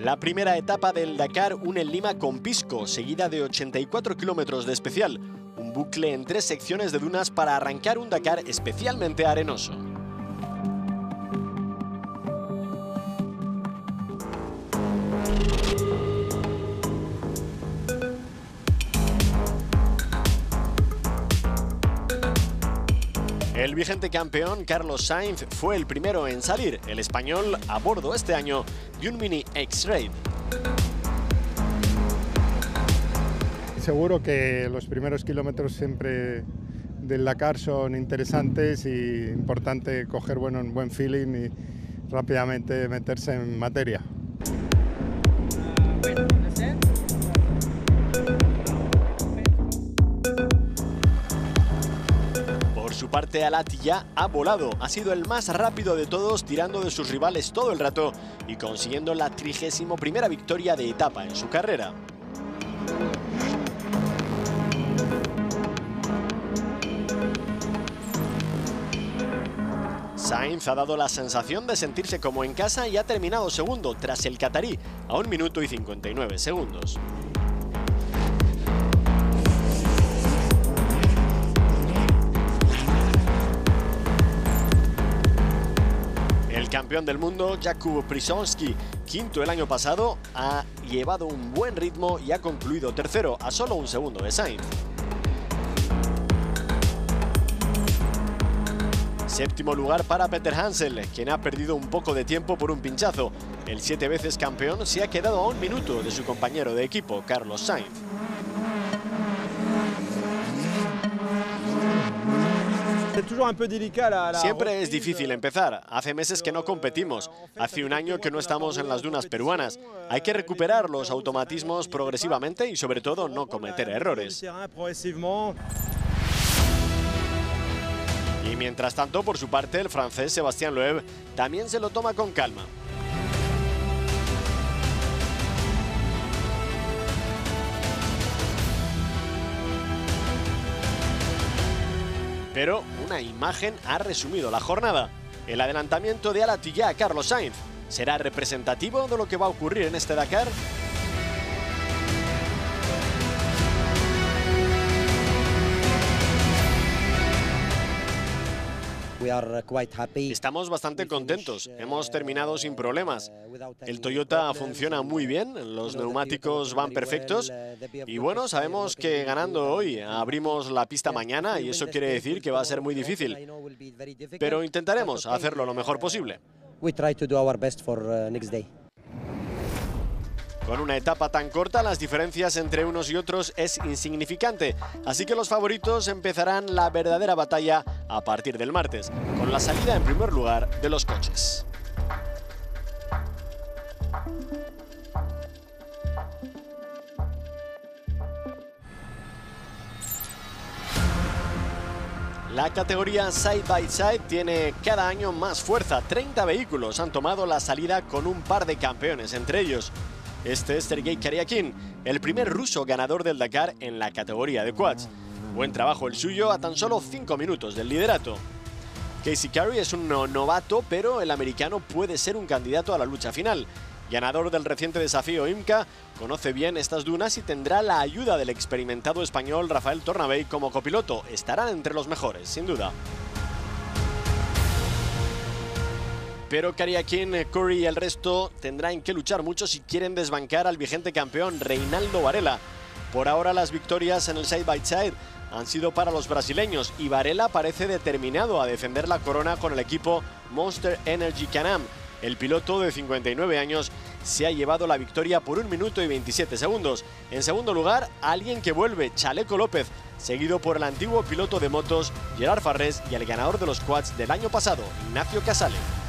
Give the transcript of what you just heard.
La primera etapa del Dakar une Lima con Pisco, seguida de 84 kilómetros de especial, un bucle en 3 secciones de dunas para arrancar un Dakar especialmente arenoso. El vigente campeón Carlos Sainz fue el primero en salir, el español a bordo este año de un Mini X-Raid. Seguro que los primeros kilómetros siempre del Dakar son interesantes y importante coger un buen feeling y rápidamente meterse en materia. Por su parte, Alati ya ha volado, ha sido el más rápido de todos, tirando de sus rivales todo el rato y consiguiendo la 31ª victoria de etapa en su carrera. Sainz ha dado la sensación de sentirse como en casa y ha terminado segundo tras el catarí a 1 minuto y 59 segundos. El campeón del mundo, Jakub Przybylski, quinto el año pasado, ha llevado un buen ritmo y ha concluido tercero, a solo 1 segundo de Sainz. Séptimo lugar para Peter Hansel, quien ha perdido un poco de tiempo por un pinchazo. El 7 veces campeón se ha quedado a 1 minuto de su compañero de equipo, Carlos Sainz. Siempre es difícil empezar. Hace meses que no competimos. Hace un año que no estamos en las dunas peruanas. Hay que recuperar los automatismos progresivamente y sobre todo no cometer errores. Y mientras tanto, por su parte, el francés Sébastien Loeb también se lo toma con calma. Pero una imagen ha resumido la jornada. El adelantamiento de Alati ya a Carlos Sainz. ¿Será representativo de lo que va a ocurrir en este Dakar? Estamos bastante contentos, hemos terminado sin problemas. El Toyota funciona muy bien, los neumáticos van perfectos y bueno, sabemos que ganando hoy abrimos la pista mañana y eso quiere decir que va a ser muy difícil. Pero intentaremos hacerlo lo mejor posible. Con una etapa tan corta, las diferencias entre unos y otros es insignificante, así que los favoritos empezarán la verdadera batalla a partir del martes, con la salida en primer lugar de los coches. La categoría Side by Side tiene cada año más fuerza. 30 vehículos han tomado la salida con un par de campeones entre ellos. Este es Sergei Karyakin, el primer ruso ganador del Dakar en la categoría de quads. Buen trabajo el suyo a tan solo 5 minutos del liderato. Casey Curry es un novato, pero el americano puede ser un candidato a la lucha final. Ganador del reciente desafío IMCA, conoce bien estas dunas y tendrá la ayuda del experimentado español Rafael Tornabey como copiloto. Estarán entre los mejores, sin duda. Pero Karyakin, Curry y el resto tendrán que luchar mucho si quieren desbancar al vigente campeón Reinaldo Varela. Por ahora las victorias en el Side by Side han sido para los brasileños y Varela parece determinado a defender la corona con el equipo Monster Energy Can-Am. El piloto de 59 años se ha llevado la victoria por 1 minuto y 27 segundos. En segundo lugar, alguien que vuelve, Chaleco López, seguido por el antiguo piloto de motos Gerard Farrés y el ganador de los quads del año pasado, Ignacio Casale.